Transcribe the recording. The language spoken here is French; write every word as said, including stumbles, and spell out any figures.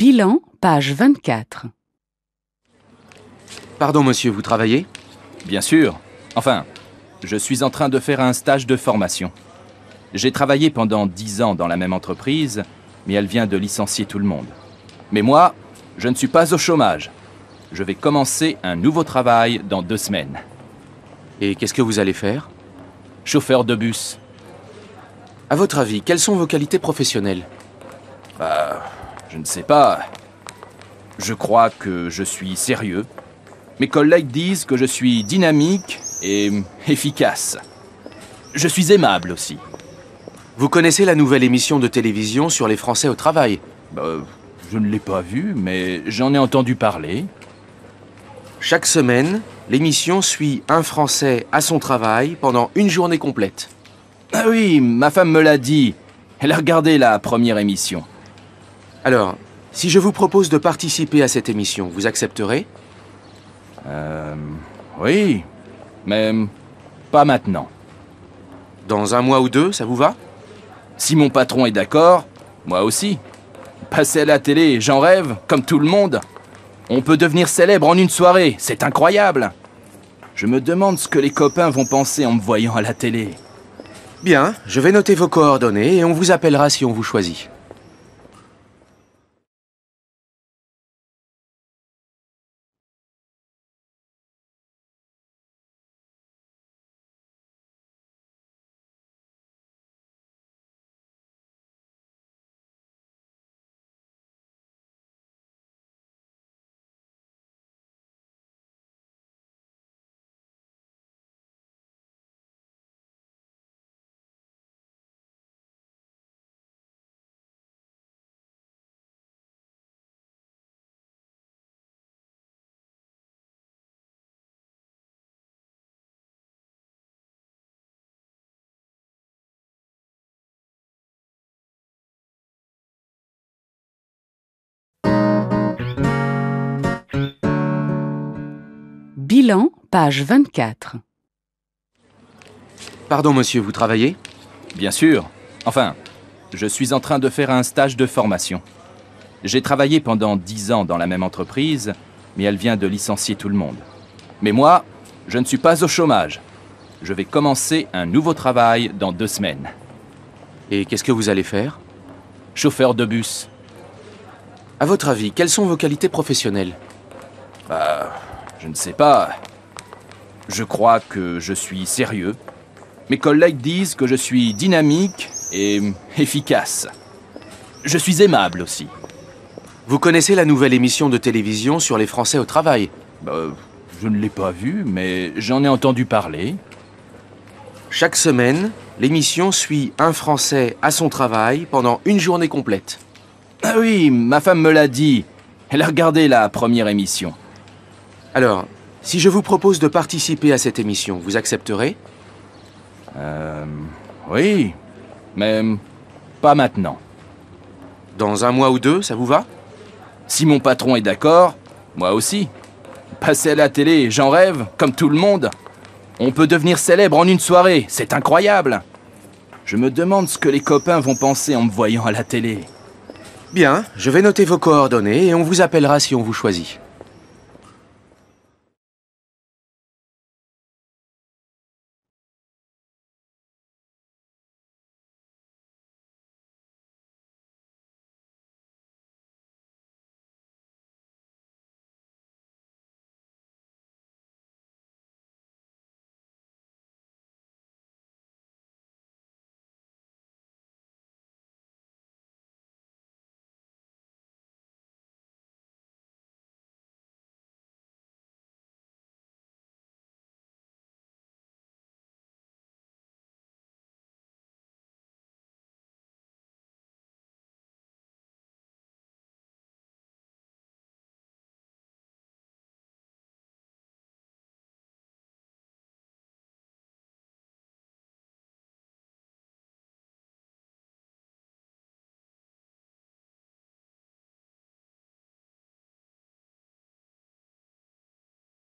Bilan, page vingt-quatre. Pardon monsieur, vous travaillez? Bien sûr. Enfin, je suis en train de faire un stage de formation. J'ai travaillé pendant dix ans dans la même entreprise, mais elle vient de licencier tout le monde. Mais moi, je ne suis pas au chômage. Je vais commencer un nouveau travail dans deux semaines. Et qu'est-ce que vous allez faire? Chauffeur de bus. À votre avis, quelles sont vos qualités professionnelles? Bah, je ne sais pas. Je crois que je suis sérieux. Mes collègues disent que je suis dynamique et efficace. Je suis aimable aussi. Vous connaissez la nouvelle émission de télévision sur les Français au travail? Bah, je ne l'ai pas vue, mais j'en ai entendu parler. Chaque semaine, l'émission suit un Français à son travail pendant une journée complète. Ah oui, ma femme me l'a dit. Elle a regardé la première émission. Alors, si je vous propose de participer à cette émission, vous accepterez? Euh... Oui, mais pas maintenant. Dans un mois ou deux, ça vous va? Si mon patron est d'accord, moi aussi. Passer à la télé, j'en rêve, comme tout le monde. On peut devenir célèbre en une soirée, c'est incroyable. Je me demande ce que les copains vont penser en me voyant à la télé. Bien, je vais noter vos coordonnées et on vous appellera si on vous choisit. Bilan, page vingt-quatre. Pardon monsieur, vous travaillez? Bien sûr. Enfin, je suis en train de faire un stage de formation. J'ai travaillé pendant dix ans dans la même entreprise, mais elle vient de licencier tout le monde. Mais moi, je ne suis pas au chômage. Je vais commencer un nouveau travail dans deux semaines. Et qu'est-ce que vous allez faire? Chauffeur de bus. À votre avis, quelles sont vos qualités professionnelles? Bah, je ne sais pas. Je crois que je suis sérieux. Mes collègues disent que je suis dynamique et efficace. Je suis aimable aussi. Vous connaissez la nouvelle émission de télévision sur les Français au travail? Bah, je ne l'ai pas vue, mais j'en ai entendu parler. Chaque semaine, l'émission suit un Français à son travail pendant une journée complète. Ah oui, ma femme me l'a dit. Elle a regardé la première émission. Alors, si je vous propose de participer à cette émission, vous accepterez? Euh... Oui, mais pas maintenant. Dans un mois ou deux, ça vous va? Si mon patron est d'accord, moi aussi. Passer à la télé, j'en rêve, comme tout le monde. On peut devenir célèbre en une soirée, c'est incroyable. Je me demande ce que les copains vont penser en me voyant à la télé. Bien, je vais noter vos coordonnées et on vous appellera si on vous choisit.